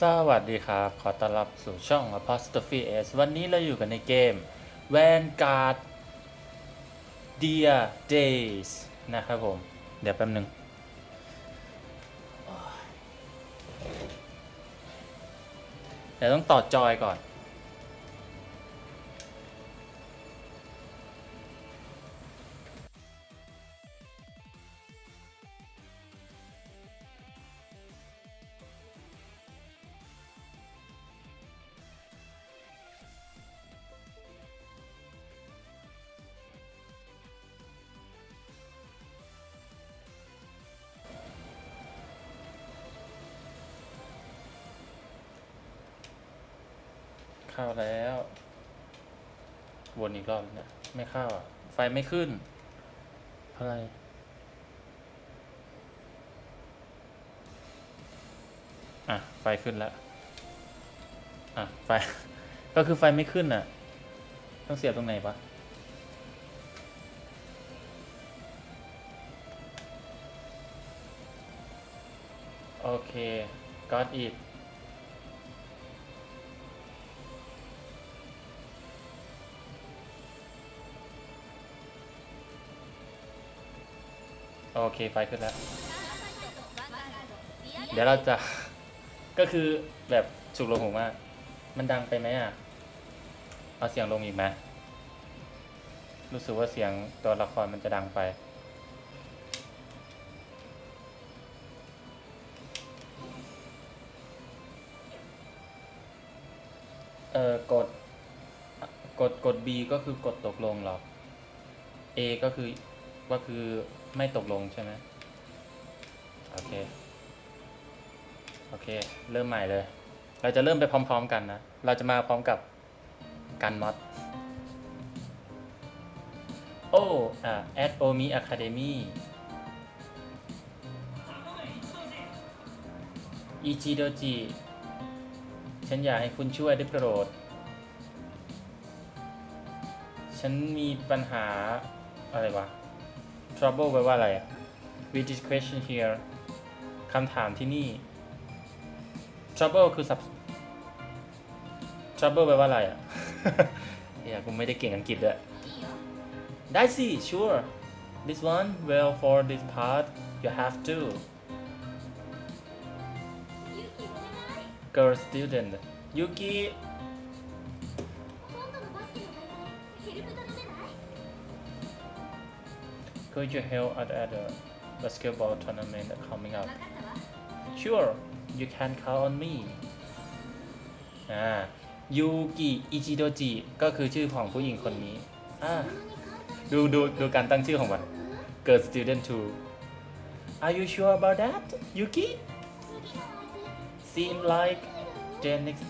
สวัสดีครับขอต้อนรับสู่ช่อง Apostrophe S วันนี้เราอยู่กันในเกม Vanguard Dear Days นะครับผมเดี๋ยวแป๊บนึงเดี๋ยวต้องต่อจอยก่อนเข้าแล้ววนอีกรอบเนี่ยไม่เข้าอ่ะไฟไม่ขึ้นอะไรอ่ะไฟขึ้นแล้วอ่ะไฟ ก็คือไฟไม่ขึ้นอ่ะต้องเสียบตรงไหนปะโอเค got it โอเคไฟขึ้นแล้วเดี๋ยวเราจะ ก็คือแบบฉุกลงหูมากมันดังไปไหมอ่ะเอาเสียงลงอีกไหมรู้สึกว่าเสียงตัวละครมันจะดังไปกดกด B ก็คือกดตกลงหรอ A ก็คือไม่ตกลงใช่ไหมโอเคโอเคเริ่มใหม่เลยเราจะเริ่มไปพร้อมๆกันนะเราจะมาพร้อมกับการมอดโอ้at Omi Academy อิจิโดจิฉันอยากให้คุณช่วยได้โปรดฉันมีปัญหาอะไรวะ trouble แปลว่าอะไรอะ with this question here คำถามที่นี่ trouble คือtrouble แปลว่าอะไรอะ เฮียกูไม่ได้เก่งอังกฤษด้วยได้สิ sure this one well for this part you have to girl student Yuki could you help at the basketball tournament coming up sure you can count on me ยูกิอิจิโดจิก็คือชื่อของผู้หญิงคนนี้ดูการตั้งชื่อของมัน Girl Student 2 Are you sure about that Yuki Seem like their next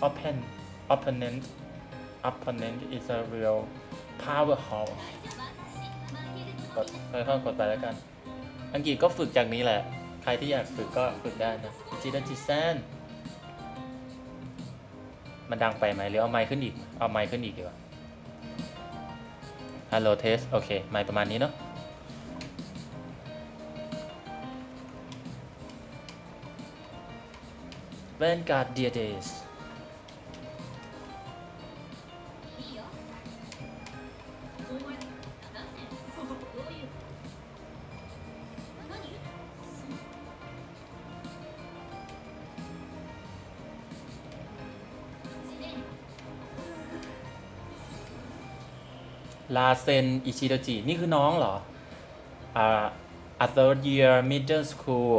opponent is a real powerhouse ค่อยๆกดไปแล้วกันอังกฤษก็ฝึกจากนี้แหละใครที่อยากฝึกก็ฝึกได้นะจิดาจิแซนมันดังไปไหมหรือเอาไมค์ขึ้นอีกเอาไมค์ขึ้นอีกดีกว่า Hello test โอเคไมค์ประมาณนี้เนาะ Vanguard Dear Days ลาเซนอิชิโดจินี่คือน้องเหรอa third year middle school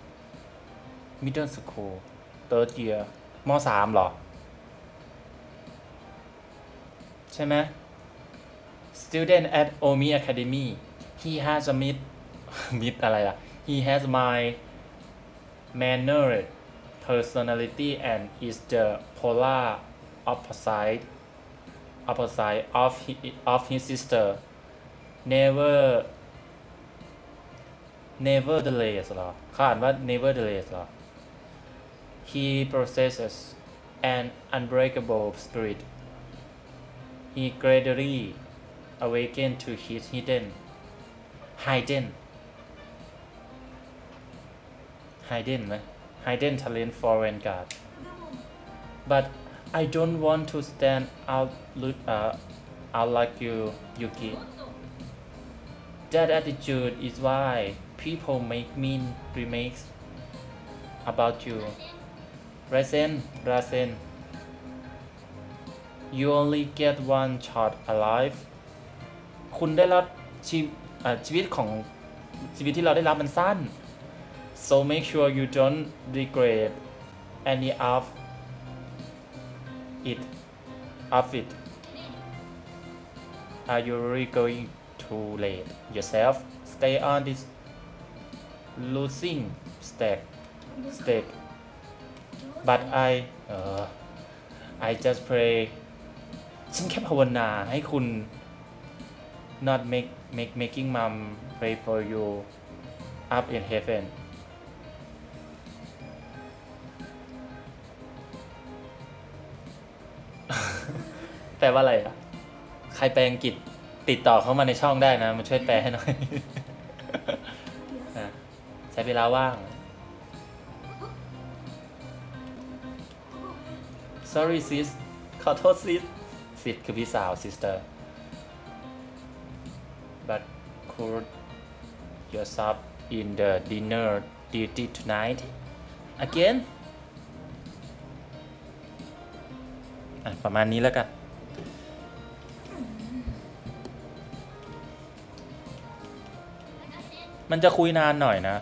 third year ม.3 เหรอใช่ไหม student at Omi Academy he has a mid อะไรล่ะ he has my manner personality and is the polar opposite of his sister nevertheless เหรอเขาอ่านว่า nevertheless เหรอ he possesses an unbreakable spirit he gradually awakened to his hidden talent for Vanguard but I don't want to stand out out like you, Yuki. That attitude is why people make mean remakes about you. Rasen, you only get one shot alive. คุณได้รับชีวิตที่เราได้รับมันสั้น so make sure you don't regret any of it are you really going to let yourself stay on this losing stake but I just pray ฉันแค่ภาวนาให้คุณ not making mom pray for you up in heaven แปลว่าอะไรอ่ะใครแปลอังกฤษติดต่อเข้ามาในช่องได้นะมาช่วยแปลให้หน่อย ใช้เวลาว่าง sorry sis ขอโทษ sis คือพี่สาว sister but could yourself in the dinner duty tonight again ประมาณนี้แล้วกันมันจะคุยนานหน่อยนะ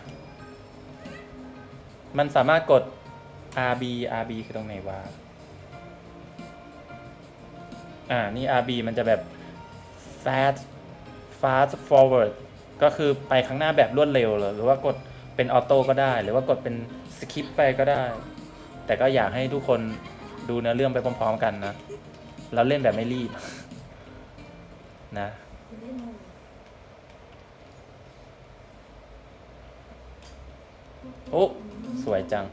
มันสามารถกด RB คือตรงไหนวะนี่ RB มันจะแบบ fast forward ก็คือไปข้างหน้าแบบรวดเร็วหรือว่ากดเป็นออโต้ก็ได้หรือว่ากดเป็นสคิปไปก็ได้แต่ก็อยากให้ทุกคนดูเนื้อเรื่องไปพร้อมๆกันนะเราเล่นแบบไม่รีบนะโอ้สวยจัง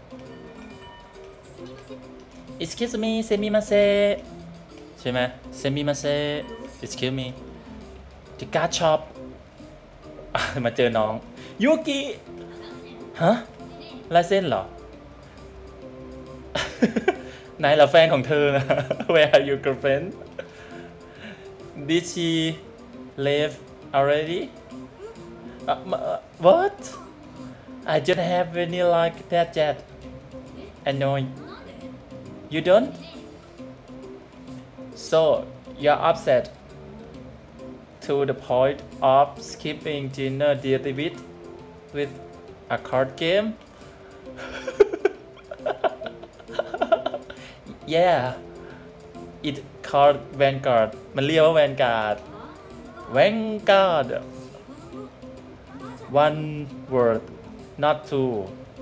excuse me semimase ใช่ไหม semimase excuse me the card shop มาเจอน้องยูกิฮะลายเส้นเหรอ ไหนล่ะแฟนของเธอนะ Where are your girlfriend Did she leave already What I don't have any like that yet I know you don't so you're upset to the point of skipping dinner with a card game yeah it called Vanguard มันเรียกว่า Vanguard one word not two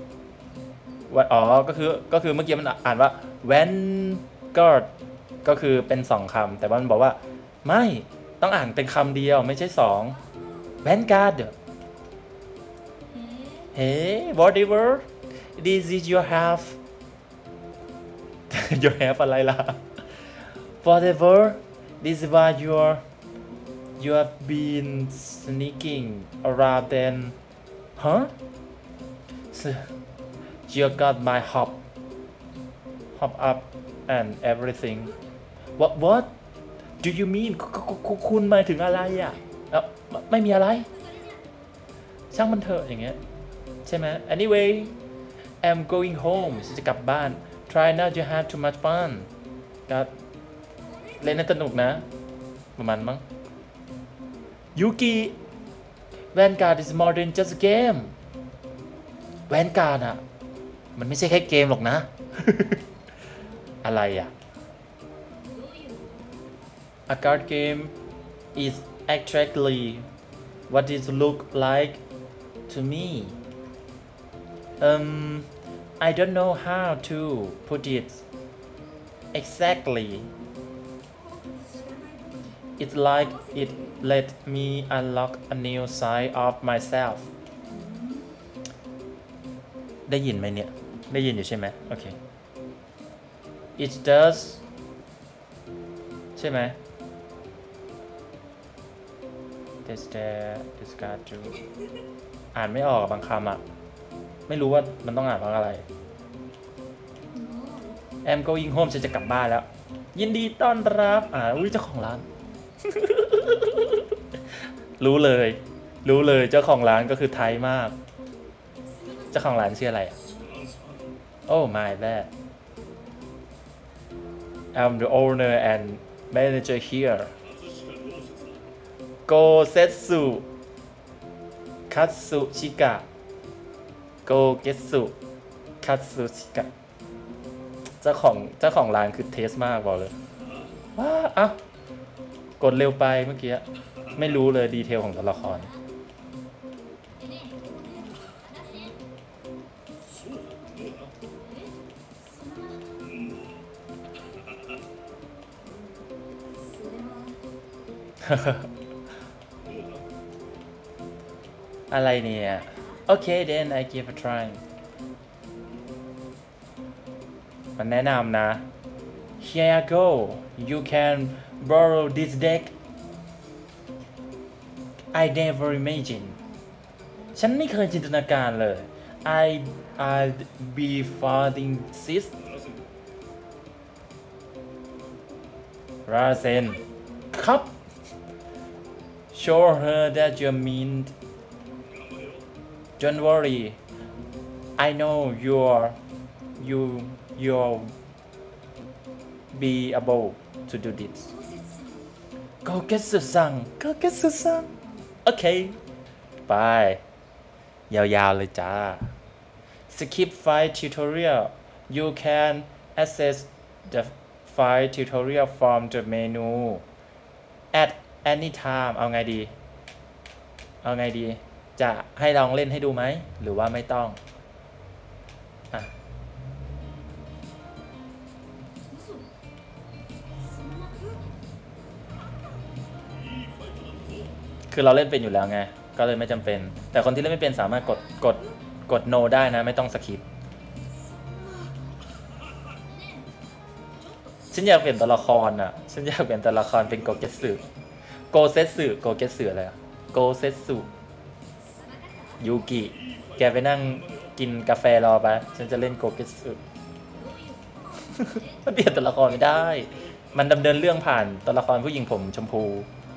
ก็คือเมื่อกี้มันอ่านว่า Vanguard ก็คือเป็น2คำแต่ว่ามันบอกว่าไม่ต้องอ่านเป็นคำเดียวไม่ใช่2 Vanguard hey whatever this is your half you have อะไรล่ะ whatever this is why you have been sneaking around then huh so you got my hop up and everything what do you mean คุณหมายถึงอะไรอ่ะไม่มีอะไรช่างมันเถอะอย่างเงี้ยใช่ไหม anyway I'm going home จะกลับบ้าน try not to have too much fun ก็เล่นให้สนุกนะประมาณมั้ง Yuki Vanguard is more than just a game Vanguard อ่ะมันไม่ใช่แค่เกมหรอกนะ อะไรอ่ะ A card game is actually what it look like to me I don't know how to put it exactly it's like it let me unlock a new side of myself ได้ยินไหมเนี่ยได้ยินอยู่ใช่ไหมโอเค it does ใช่ไหม discard to อ่านไม่ออกบางคำอ่ะไม่รู้ว่ามันต้องอ่านว่าอะไร I'm going home ฉันจะกลับบ้านแล้ว ยินดีต้อนรับอุ้ยเจ้าของร้าน รู้เลยเจ้าของร้านก็คือไทยมาก เจ้าของร้านชื่ออะไรโอ้ my bad I'm the owner and manager here Gosetsu Katsushika Gogetsu Katsushika เจ้าของร้านคือเทสมากบอกเลยว้ากดเร็วไปเมื่อกี้ไม่รู้เลยดีเทลของตัวละคร อะไรเนี่ยโอเค then I give a try มันแนะนำนะ here you go you can borrow this deck I never imagine ฉันไม่เคยจินตนาการเลย I'd be finding this Rasen ครับ show her that you mean don't worry I know you'll be able to do this go get Susan โอเคไปยาวๆเลยจ้า skip file tutorial you can access the file tutorial from the menu at any time เอาไงดีจะให้ลองเล่นให้ดูไหมหรือว่าไม่ต้องคือเราเล่นเป็นอยู่แล้วไงก็เลยไม่จำเป็นแต่คนที่เล่นไม่เป็นสามารถกด no ได้นะไม่ต้องสคิปฉันอยากเปลี่ยนตัวละครฉันอยากเปลี่ยนตัวละครเป็นโกเกสึอะไรโกเซสึยูกิแกไปนั่งกินกาแฟรอไปฉันจะเล่นโกเกสึมันเปลี่ยนตัวละครไม่ได้มันดำเนินเรื่องผ่านตัวละครผู้หญิงผมชมพู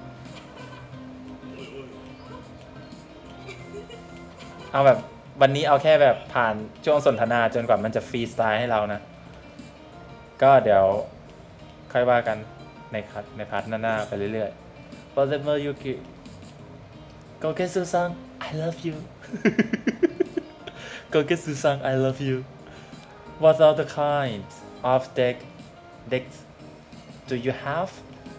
เอาแบบวันนี้เอาแค่แบบผ่านช่วงสนทนาจนกว่ามันจะฟรีสไตล์ให้เรานะก็เดี๋ยวค่อยว่ากันในพาร์ทหน้าไปเรื่อยๆ Forever Yuki Gogetsu-san I love you Gogetsu-san I love you What other kinds of decks do you have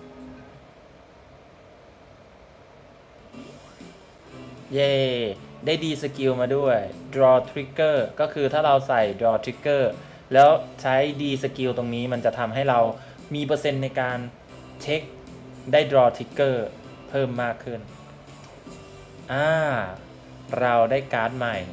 เย้ได้ดีสกิลมาด้วย draw trigger ก็คือถ้าเราใส่ draw trigger แล้วใช้ดีสกิลตรงนี้มันจะทำให้เรามีเปอร์เซ็นต์ในการเช็คได้ draw trigger เพิ่มมากขึ้นเราได้การ์ดใหม่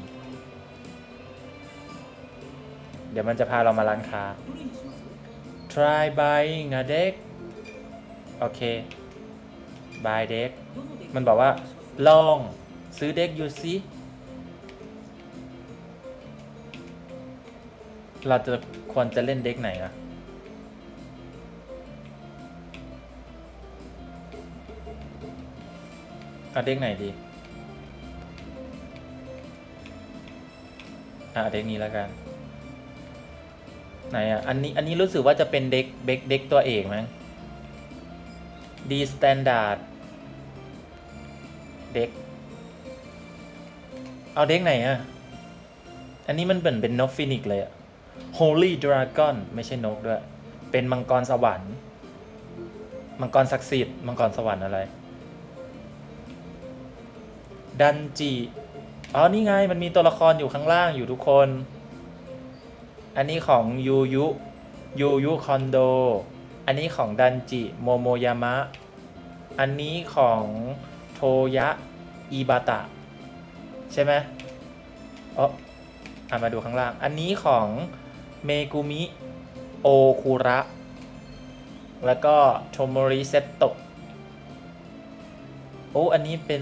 เดี๋ยวมันจะพาเรามาร้านค้า try buying a deck โอเค buy deck มันบอกว่าลองซื้อเด็กอยู่สิเราจะควรจะเล่นเด็กไหนเอาเด็กไหนดีเด็กนี้แล้วกันไหนอันนี้รู้สึกว่าจะเป็นเด็กตัวเอกมั้งดีสแตนดาร์ดเด็กเอาเด็กไหนอันนี้มันเป็นนกฟินิกเลยHoly Dragon ไม่ใช่นกด้วยเป็นมังกรสวรรค์มังกรศักดิ์สิทธิ์มังกรสวรรค์อะไรดันจินี่ไงมันมีตัวละครอยู่ข้างล่างอยู่ทุกคนอันนี้ของยูยุคอนโดอันนี้ของดันจิโมโมยามะอันนี้ของโทยะอิบาตะใช่ไหมมาดูข้างล่างอันนี้ของเมกุมิโอคุระแล้วก็โทโมริเซโตะอันนี้เป็น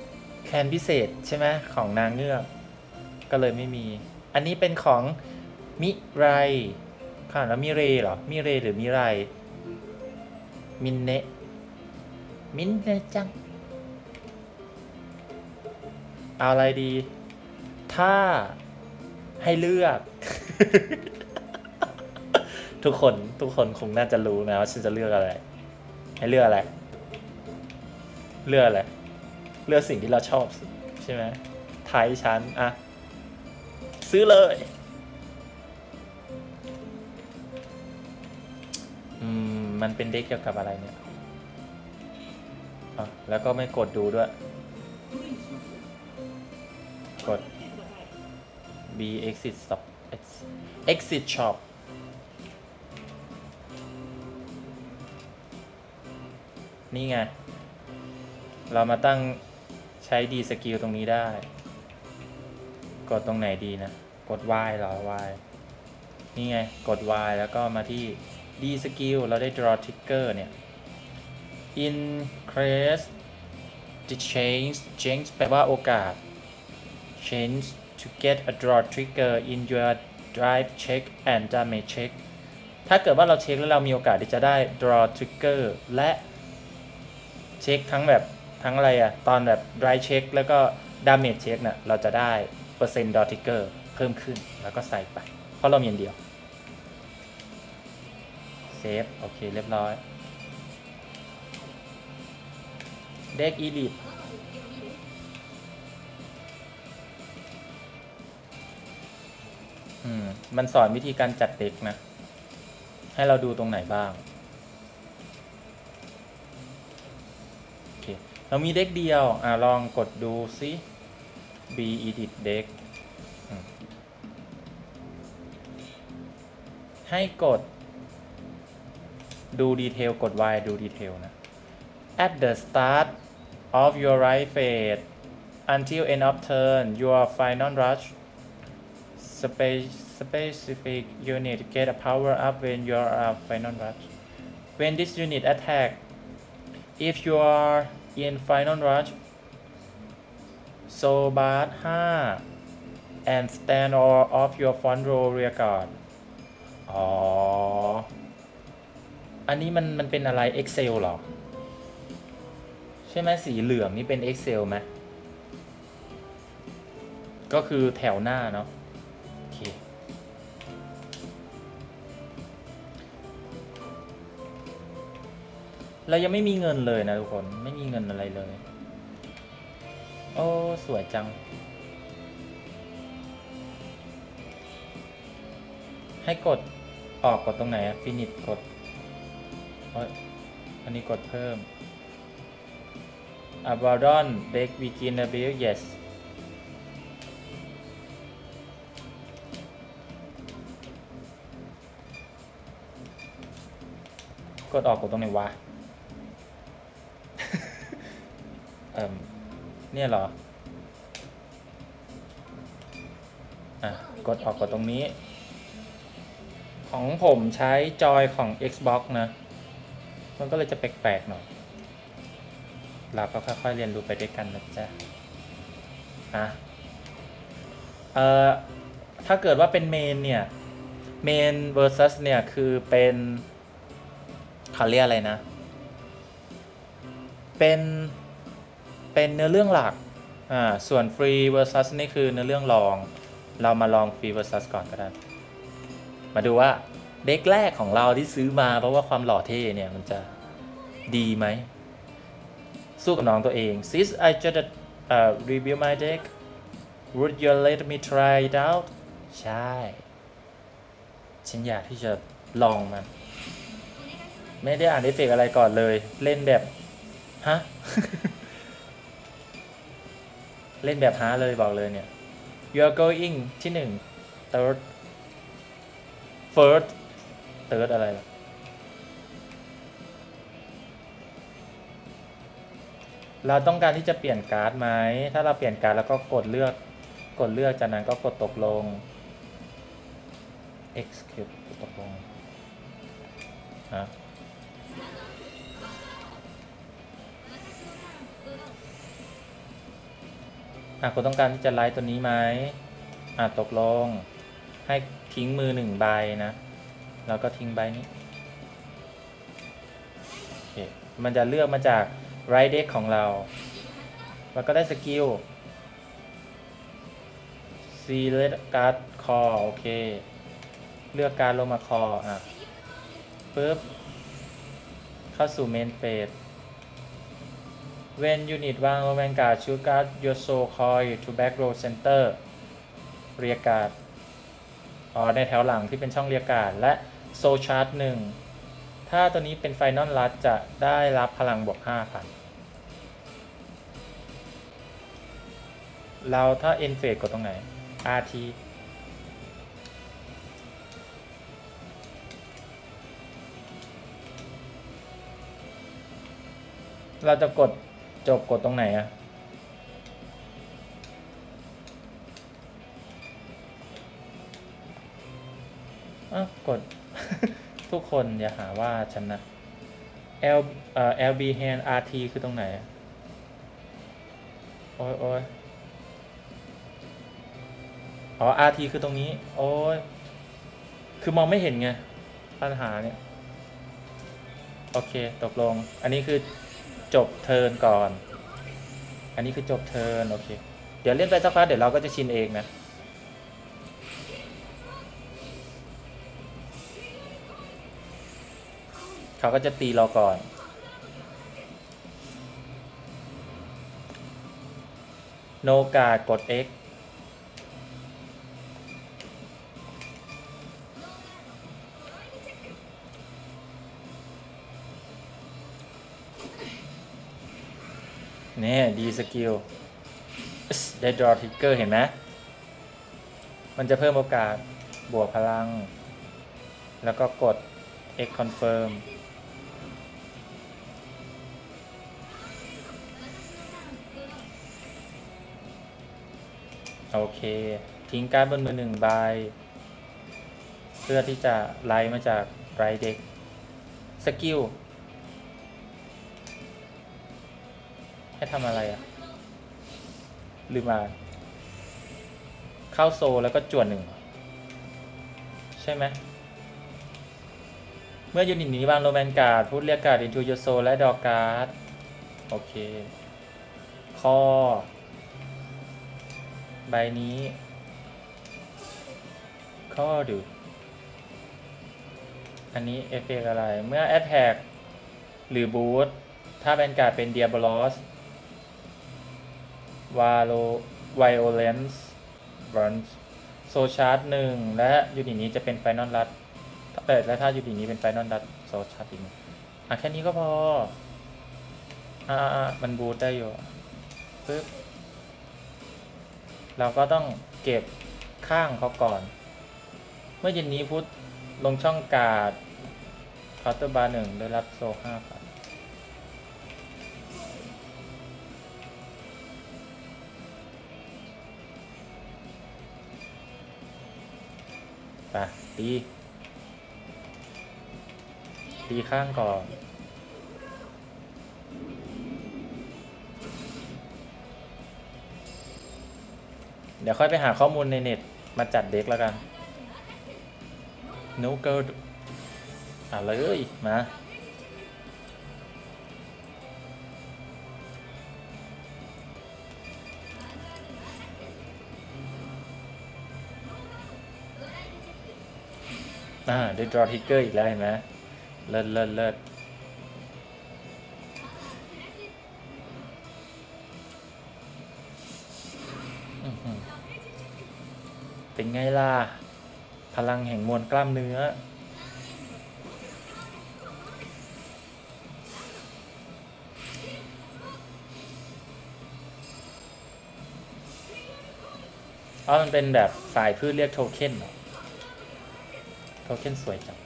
แคนพิเศษใช่ไหมของนางเงือกก็เลยไม่มีอันนี้เป็นของมิไรค่ะ แล้วมิเรเหรอ มิเรหรือมิไร มินเนะมินเนะจัง เอาอะไรดี ถ้าให้เลือก ทุกคนคงน่าจะรู้นะว่าฉันจะเลือกอะไร ให้เลือกอะไร เลือกอะไร เลือกสิ่งที่เราชอบใช่ไหมไทยฉันอะซื้อเลยมันเป็นเด็กเกี่ยวกับอะไรเนี่ยแล้วก็ไม่กดดูด้วย กด B exit stop exit shop นี่ไง เรามาตั้งใช้ดีสกิลตรงนี้ได้ กดตรงไหนดีนะ กด Y เหรอ Y นี่ไง กด Y แล้วก็มาที่ดีสกิลเราได้ draw trigger เนี่ย increase the change แปลว่าโอกาส change to get a draw trigger in your drive check and damage check ถ้าเกิดว่าเราเช็คแล้วเรามีโอกาสที่จะได้ draw trigger และเช็คทั้งแบบทั้งอะไรอะตอนแบบ drive check แล้วก็ damage check น่ะเราจะได้เปอร์เซ็นต์ draw trigger เพิ่มขึ้นแล้วก็ใส่ไปเพราะเรามีอันเดียวเซฟโอเคเรียบร้อยเด็ก Elite มันสอนวิธีการจัดเด็กนะให้เราดูตรงไหนบ้างโอเคเรามีเด็กเดียวลองกดดูซิ B edit deck ให้กดดูดีเทลกด Y ดูดีเทลนะ at the start of your right phase until end of turn your final rush specific unit get a power up when you are final rush when this unit attack if you are in final rush so bar 5 and stand all of your front row rear guard อ๋ออันนี้มันเป็นอะไร Excel หรอใช่ไหมสีเหลืองนี่เป็น Excel ไหมก็คือแถวหน้าเนาะโอเคเรายังไม่มีเงินเลยนะทุกคนไม่มีเงินอะไรเลยโอ้สวยจังให้กดออกกดตรงไหนอะฟินิชกดอันนี้กดเพิ่ม Abandon Deck Begin Build Yes กดออกกดตรงไหนวะ เนี่ยเหรอกดออกกดตรงนี้ของผมใช้จอยของ Xbox นะมันก็เลยจะแปลกๆหน่อยเราก็ค่อยๆเรียนรู้ไปด้วยกันนะจ๊ะถ้าเกิดว่าเป็นเมนเนี่ยเมน versus เนี่ยคือเป็นเขาเรียกอะไรนะเป็นเนื้อเรื่องหลักส่วน free versus นี่คือเนื้อเรื่องรองเรามาลอง free versus ก่อนก็ได้มาดูว่าเด็กแรกของเราที่ซื้อมาเพราะว่าความหล่อเท่เนี่ยมันจะดีไหมสู้กับน้องตัวเอง since I just review my deck would you let me try it out ใช่ฉันอยากที่จะลองมันไม่ได้อ่านเอฟเฟกต์อะไรก่อนเลยเล่นแบบฮะ เล่นแบบฮาเลยบอกเลยเนี่ย you are going ที่1 third first third อะไรล่ะเราต้องการที่จะเปลี่ยนการ์ดไหมถ้าเราเปลี่ยนการ์ดแล้วก็กดเลือกจากนั้นก็กดตกลง execute กดตกลงคุณต้องการที่จะไลฟ์ตัวนี้ไหมตกลงให้ทิ้งมือ1 ใบนะแล้วก็ทิ้งใบนี้โอเคมันจะเลือกมาจากไรเด็กของเราแล้วก็ได้สกิล select card call โอเคเลือกการลงมาคอปึ๊บเข้าสู่ main phase when unit วาง Vanguard choose card your soul coil to back row center เรียกการ์ดในแถวหลังที่เป็นช่องเรียกการ์ดและ soul charge 1ถ้าตัวนี้เป็น final rush จะได้รับพลังบวก 5,000 เราถ้า end phase กดตรงไหน RT เราจะกดจบกดตรงไหนกด ทุกคนอย่าหาว่าฉันนะ LB hand RT คือตรงไหนโอ้ยRT คือตรงนี้โอ้ยคือมองไม่เห็นไงปัญหาเนี่ยโอเคตกลงอันนี้คือจบเทิร์นก่อนอันนี้คือจบเทิร์นโอเคเดี๋ยวเล่นไปสักพักเดี๋ยวเราก็จะชินเองนะเขาก็จะตีเราก่อนโนกาดกด X เนี่ยดีสกิลได้ draw trigger เห็นไหมมันจะเพิ่มโอกาสบวกพลังแล้วก็กด X confirm โอเคทิ้งการ์ดบนมือ1 ใบเพื่อที่จะไล่มาจากไรเด็กสกิลให้ทำอะไรลืมมาเข้าโซแล้วก็จวด1ใช่ไหมเมื่อยูนิตนี้วางโรแมนการ์ดพุทเรียกการ์ด into your soul และดอการ์ดโอเคคอใบนี้ข้อดูอันนี้เอฟเฟกต์อะไรเมื่อ attack หรือ boost ถ้าแบนการ์ดเป็น Diabolos Violence Burns Soul Charge 1และยูนิตนี้จะเป็น Final Rush และถ้ายูนิตนี้เป็น Final Rush Soul Charge อีกแค่นี้ก็พอมันบูทได้อยู่ปึ๊บเราก็ต้องเก็บข้างเขาก่อนเมื่อเย็นนี้พุทธลงช่องการ์ดเคาน์เตอร์บาร์ 1ได้รับโซ่ 5,000ไปตีข้างก่อนเดี๋ยวค่อยไปหาข้อมูลในเน็ตมาจัดเด็กแล้วกันนูเกิลเลยมาได้ draw trigger อีกแล้วเห็นไหมเลิศเป็นไงล่ะพลังแห่งมวลกล้ามเนื้อมันเป็นแบบสายพืชเรียกโทเค็นเหรอโทเค็นสวยจัง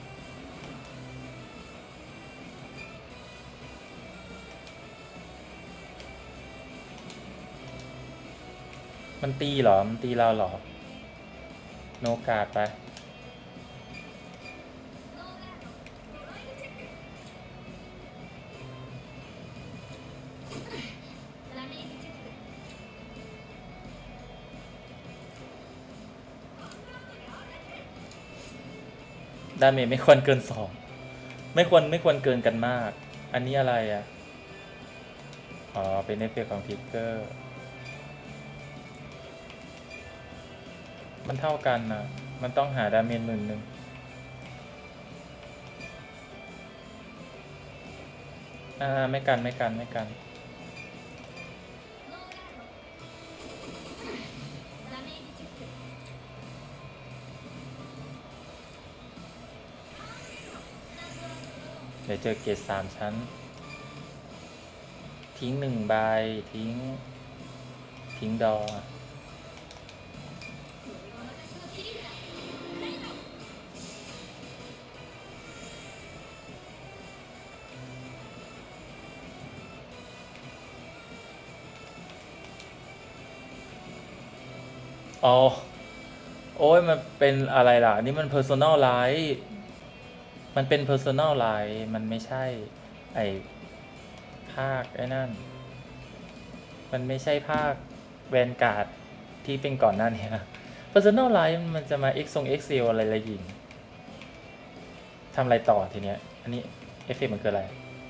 มันตีเหรอมันตีเราเหรอโนกาดไปดาเมจไม่ควรเกิน2ไม่ควรเกินกันมากอันนี้อะไรอ่ะอ๋อเป็นเอฟเฟกต์ของทิกเกอร์มันเท่ากันนะมันต้องหาดาเมจ10,000ไม่กันเดี๋ยวเจอเกรด3 ชั้นทิ้ง1 ใบทิ้งดออ๋อโอ้ยมันเป็นอะไรล่ะนี่มัน Personal Light มันเป็น Personal Light มันไม่ใช่ไอภาคไอ้นั่นมันไม่ใช่ภาคแวนการ์ดที่เป็นก่อนหน้านี้ Personal Light มันจะมา Excel อะไรละยิงทำอะไรต่อทีเนี้ยอันนี้เอฟเฟกต์มันคืออะไร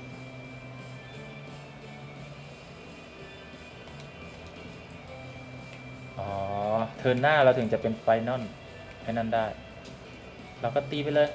อ๋อเทิร์นหน้าเราถึงจะเป็นไฟนอลไอ้นั่นได้เราก็ตีไปเลย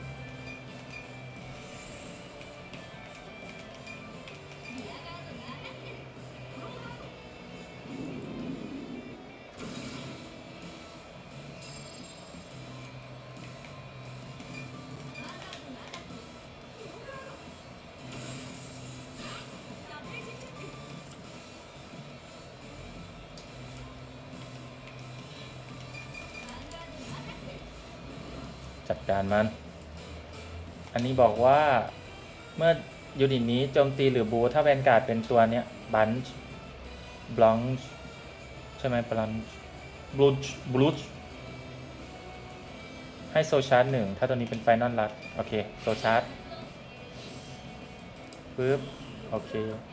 จัดการมันอันนี้บอกว่าเมื่อยูนิตนี้โจมตีหรือบูถ้าแวนการ์ดเป็นตัวเนี้ยบันช์บลังช์ใช่ไหมบลันช์บลูช์ให้โซชาร์จ1ถ้าตัวนี้เป็นไฟนอลลัดโอเคโซชาร์จปึ๊บโอเค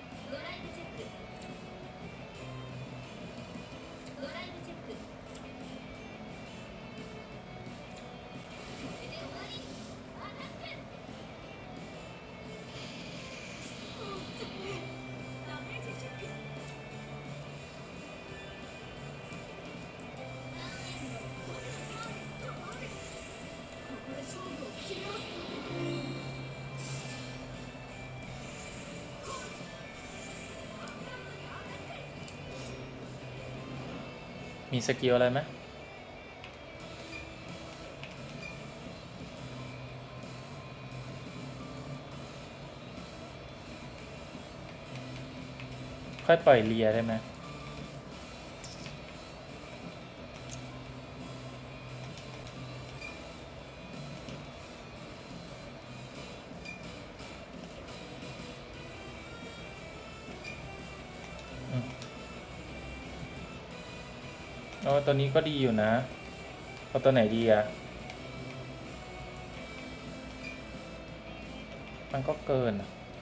มีสกิลอะไรไหมค่อยปล่อยเลียได้ไหมอ๋อตัวนี้ก็ดีอยู่นะเอาตัวไหนดีอ่ะมันก็เกิน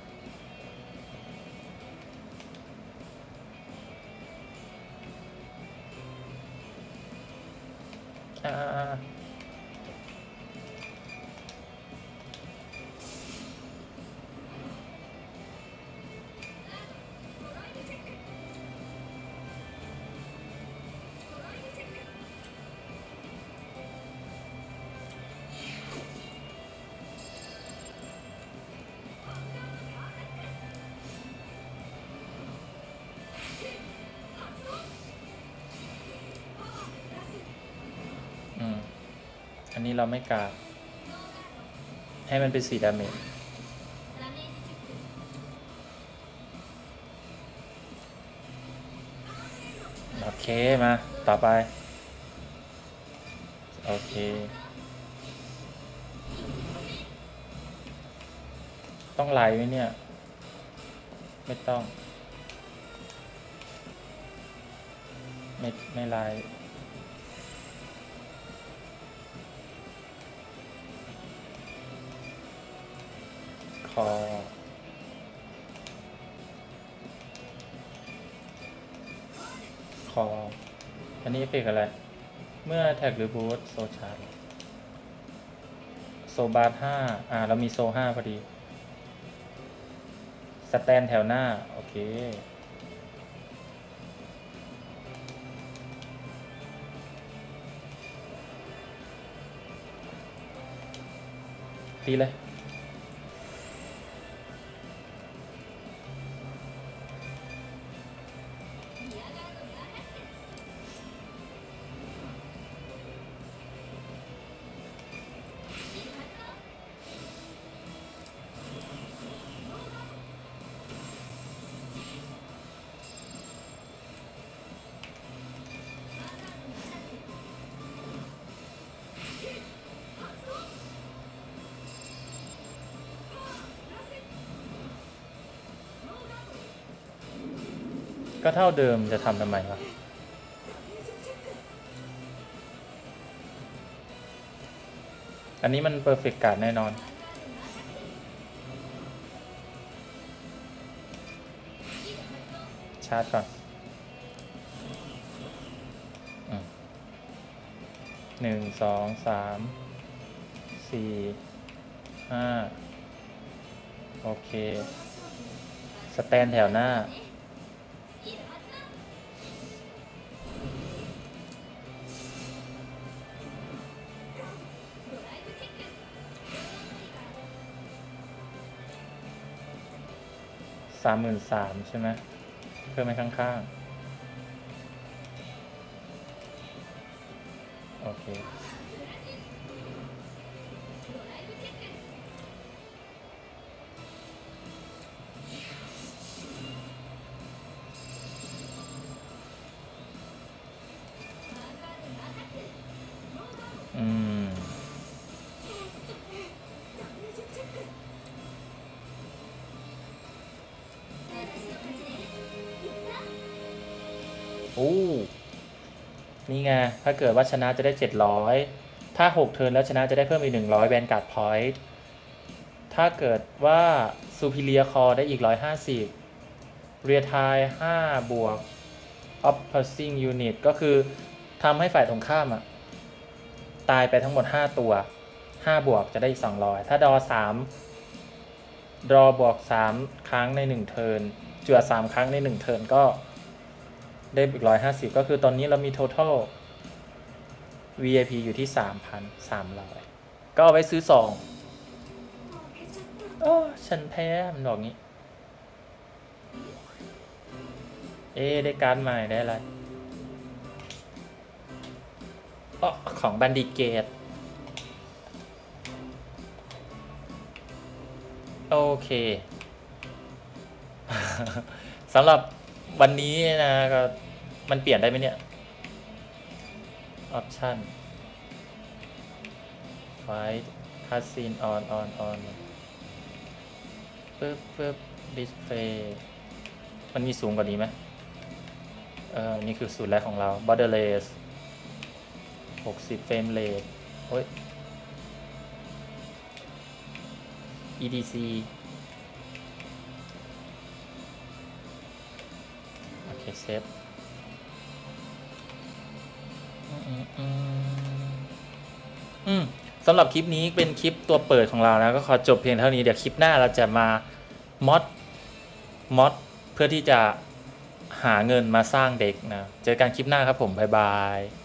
อ่าอันนี้เราไม่กาดให้มันเป็น4 ดาเมจโอเคมาต่อไปโอเคต้องไล่ไหมเนี่ยไม่ต้องไม่ไล่คออันนี้เอฟเฟกต์อะไรเมื่อแท็กหรือบูทโซชาร์จโซบาร์ห้าเรามีโซ5พอดีสแตนแถวหน้าโอเคตีเลยก็เท่าเดิมจะทำทำไมวะอันนี้มันเพอร์เฟกต์การ์ดแน่นอนชาร์จก่อน1 2 3 4 5โอเคสแตนแถวหน้า33,000ใช่ไหมเพิ่มไปข้างๆโอเคโอ้นี่ไงถ้าเกิดว่าชนะจะได้700ถ้า6เทิร์นแล้วชนะจะได้เพิ่มอีก100แวนการ์ดพอยต์ถ้าเกิดว่า Superior Core ได้อีก150 Rear Tie 5 บวก Opposing Unit ก็คือทำให้ฝ่ายตรงข้ามตายไปทั้งหมด5ตัว5บวกจะได้อีก200ถ้าดอ3ดอบวก3ครั้งใน1เทิร์นจั่ว3ครั้งใน1เทิร์นก็ได้อีก150ก็คือตอนนี้เรามี total VIP อยู่ที่ 3,300 ก็เอาไว้ซื้อ2โอ้ฉันแพ้มันบอกงี้ได้การ์ดใหม่ได้อะไรของบันดิเกตโอเค สำหรับวันนี้นะก็มันเปลี่ยนได้ไหมเนี่ย option fight cutscene on ปึ๊บ display มันมีสูงกว่านี้ไหมนี่คือสูตรแรกของเรา borderless 60 frame rate โอ้ย EDC โอเคเซฟสำหรับคลิปนี้เป็นคลิปตัวเปิดของเรานะก็ขอจบเพียงเท่านี้เดี๋ยวคลิปหน้าเราจะมามอดเพื่อที่จะหาเงินมาสร้างเด็กนะเจอกันคลิปหน้าครับผมบ๊ายบาย